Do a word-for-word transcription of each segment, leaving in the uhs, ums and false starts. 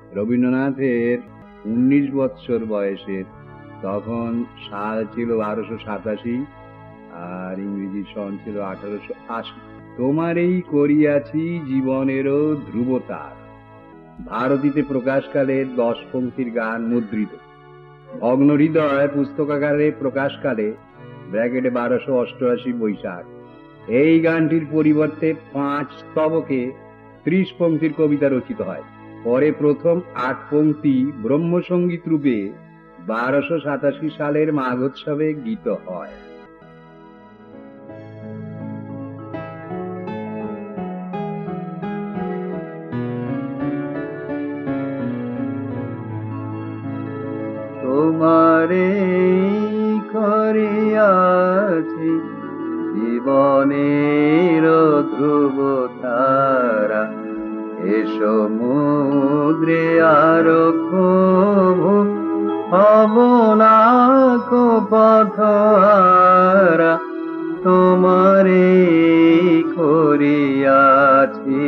রবীন্দ্রনাথের উনিশ বৎসর বয়সের, তখন সাল ছিল বারোশো সাতাশি আর ইংরেজি সন ছিল আঠারোশো আশি। তোমার এই করিয়াছি জীবনেরও ধ্রুবতার, ভারতীতে প্রকাশকালে দশ পংক্তির গান মুদ্রিত। ভগ্ন হৃদয় পুস্তকাগারে প্রকাশকালে ব্র্যাকেটে বারোশো অষ্টআশি বৈশাখ। এই গানটির পরিবর্তে পাঁচ স্তবকে ত্রিশ পংক্তির কবিতা রচিত হয়। পরে প্রথম আট পংক্তি ব্রহ্মসঙ্গীত রূপে বারোশো সাতাশি সালের মাঘোৎসবে গীত হয়। তোমারে করিয়াছি জীবনের ধ্রুব তারা, এ সমুদ্রে আর কভু হব না কো পথহারা। তোমারে করিয়াছি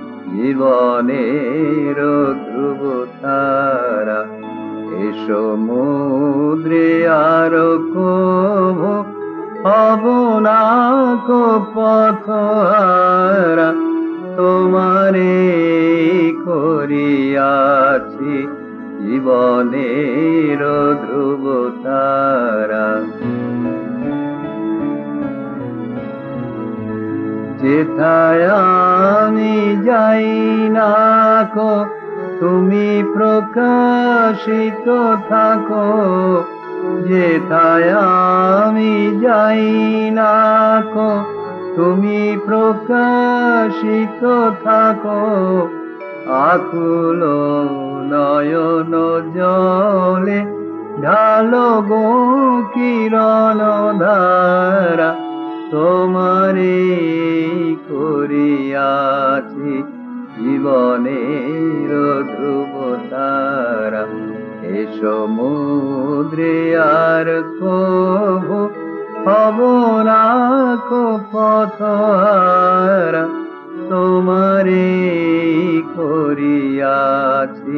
জীবনের ধ্রুব তারা, এ সমুদ্রে আর কভু হব না কো পথহারা। তোমারে করিয়াছি জীবনের ধ্রুব তারা। যেথায় আমি যাই না কো তুমি প্রকাশিত থাকো, যেথায় আমি যাই না কো তুমি প্রকাশিত থাকো। আকুল নয়ন জলে ঢালো গো কিরণ ধারা, তোমারে করিয়াছি জীবনের ধ্রুব তারা। এ সমুদ্রে আর কভু হব না কো পথহারা। তোমারে করিয়াছি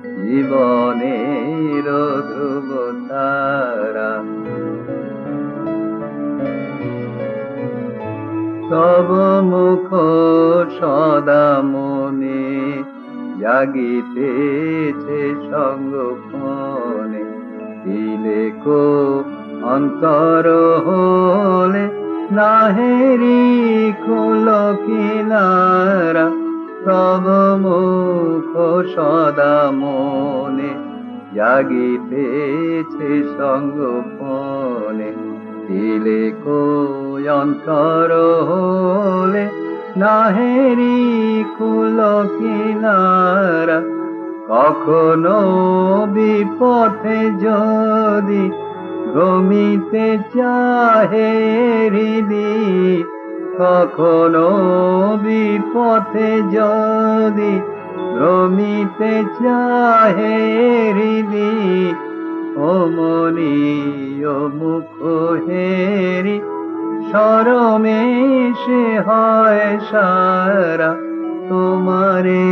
জীবনের ধ্রুব তারা। তব মুখ সদা মনে জাগিতেছে সঙ্গপনে, দিলে কো অন্তর হলে নাহেরি কুল কিনারা। তব মুখ সদা মনে জাগিতেছে সঙ্গপনে, দিলে কো অন্তর হলে নাহেরি কুল কিনারা। কখনো বিপথে যদি ভ্রমিতে চাহে হৃদি, কখনো বিপথে যদি ভ্রমিতে চাহে হৃদি। ও মনি ও মুখ হেরি শরমে সে হয় সারা, তোমারে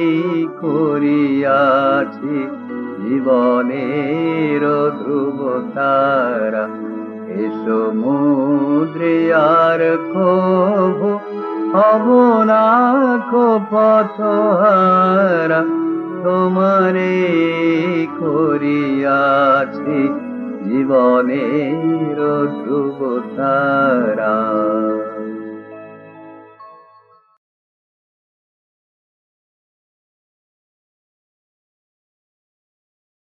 করিয়াছি জীবনের ধ্রুব তারা। এ সমুদ্রে আর কভু হব না কো পথহারা। তোমারে করিয়াছি জীবনের ধ্রুব তারা।